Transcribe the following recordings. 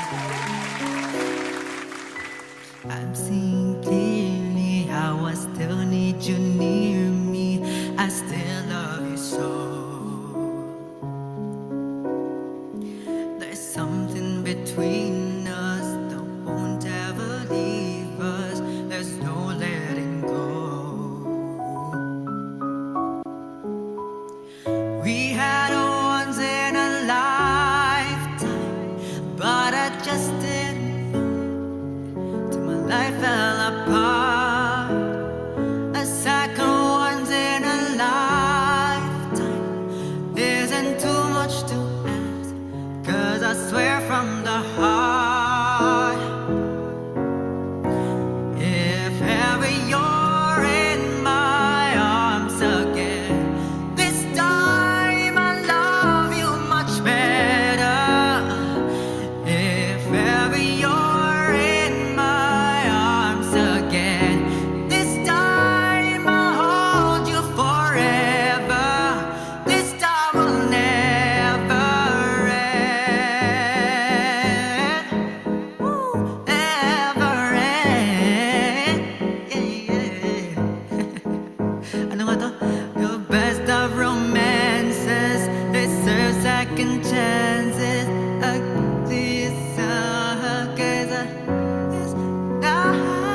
I'm seeing clearly how I still need you near me. I still love you so. There's something between us that won't ever leave us. There's no letting go. We had a once in a lifetime, but I just didn't know till my life fell apart. A second once in a lifetime isn't too much to ask, 'cause I swear from the heart, if ever you're in my arms again, this time I love you much better. If ever you're in my arms again, this time I'll hold you forever. This time will never end. Woo, ever end. Yeah, yeah. Ano nga to? The best of romances deserve second chances. This cause this now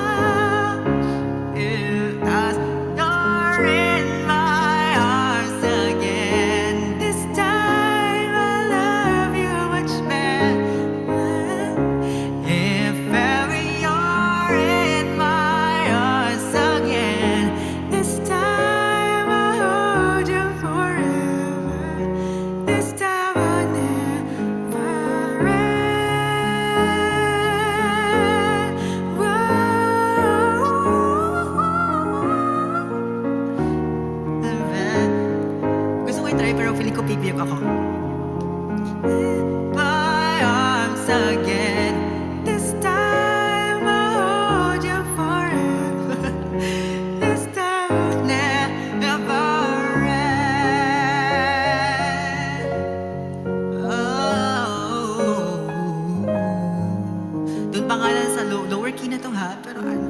as you're in my arms again, this time I love you much better. If ever you're in my arms again, this time I'll hold you forever. This time I'll never end. Gusto ko i-try pero feeling ko pipiyok ako. My arms again, this time I'll hold you forever. This time will never end. Oh, doon pangalan sa lower key na to ha, pero